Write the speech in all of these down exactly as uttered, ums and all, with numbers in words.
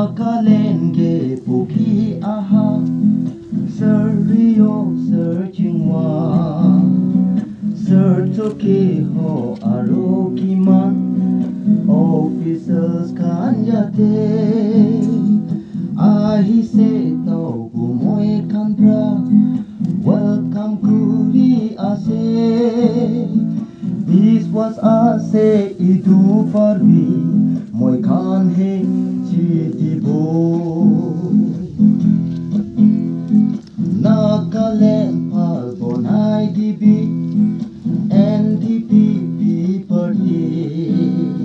Nakalenge puki aha Serio searching wa Sertoke ho aroki man Officers kan yate Ahi se tau bumoy kan pra Welcome kuri ase This was ase itu parvi Moy kan he chitibo Nagaland palbonai dibi N D P P party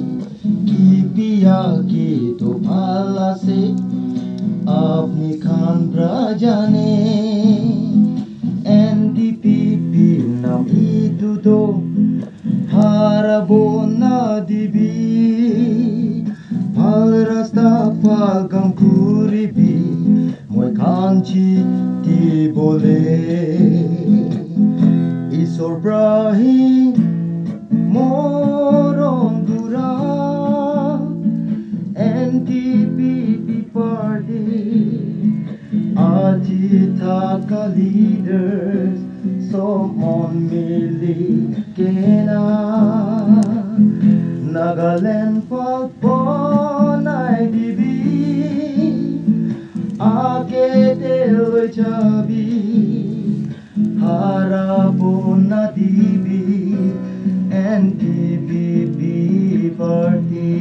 Kipiya ki to palase Apni khan brajane N D P P nam itu do Harabo na dibi Pal rasta pal gam kuribi Moy kanchi ti bole Isor brahi morong dura N D P P party Aji taka leaders Somon mili kena Nagaland pagponay dibi Ake del chabi Harapon na dibi N D P P party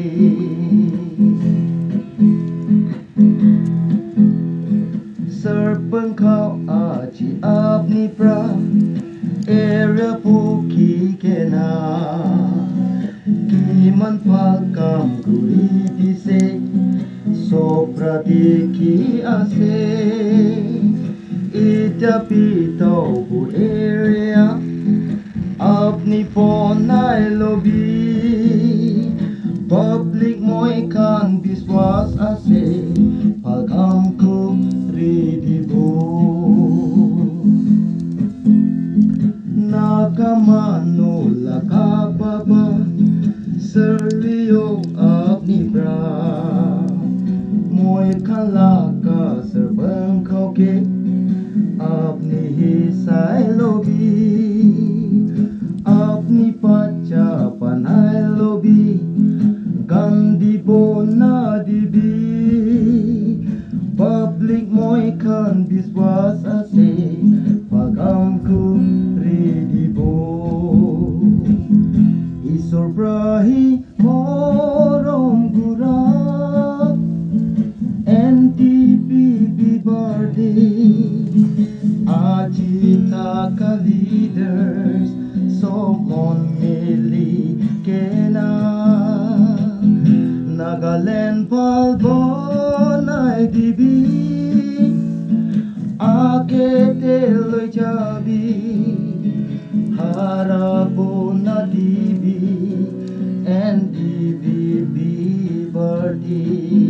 Serpeng kau aji apni pra Area puki kena Kiman pakam guri dise Sopra diki ase Ita pito bu area Apni ponay lobby Public moy kan biswas ase Pagam ko ridibo Nakamano lakababa Serio apni bra Moy kalaka serbang kauke Apni hisay lobby Apni pacha panay lobby Gandhi bona dibi Public moy kan biswas ase Pagam ko ridibo Isor brahi morong gura N D P P party Aji taka leaders Somon mili kena Nagaland palbonay dibi Ake teloy chabi Harapon na dibi N D P P party